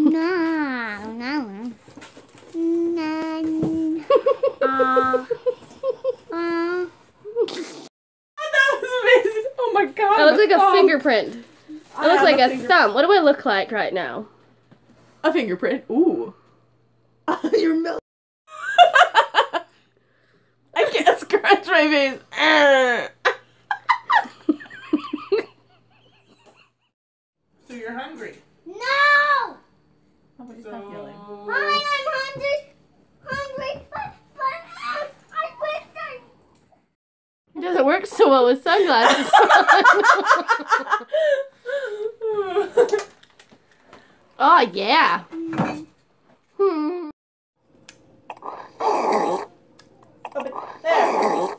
No, no. No. That was amazing. Oh my god. It looks like a fingerprint. It looks like a thumb. What do I look like right now? A fingerprint. Ooh. You're melting. I can't scratch my face. So you're hungry. No! How about you stop yelling? Fine, I'm hungry, but I wish It doesn't work so well with sunglasses. Oh, yeah. There.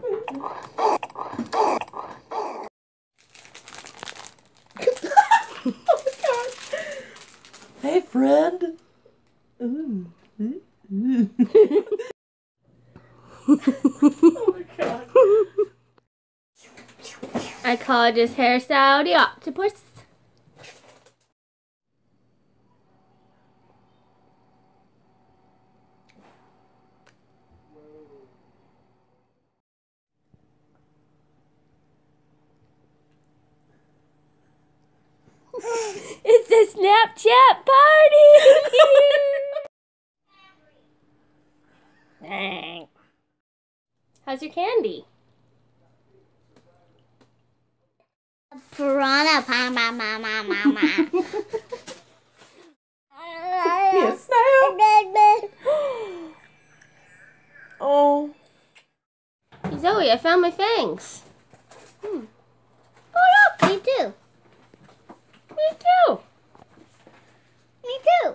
Oh my god. Hey, friend. Ooh. Oh my god. I call this hairstyle the octopus. It's a Snapchat party! How's your candy? piranha, mama. Yes, snail. Oh. Zoe, I found my fangs. Oh look, me too. Me too. Me too.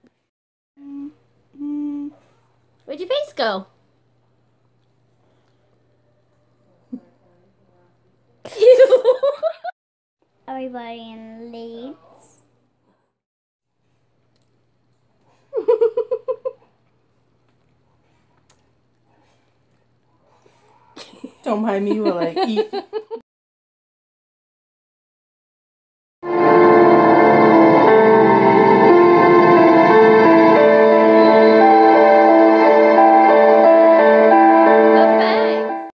Where'd your face go? Everybody in Leeds. Don't mind me while I eat.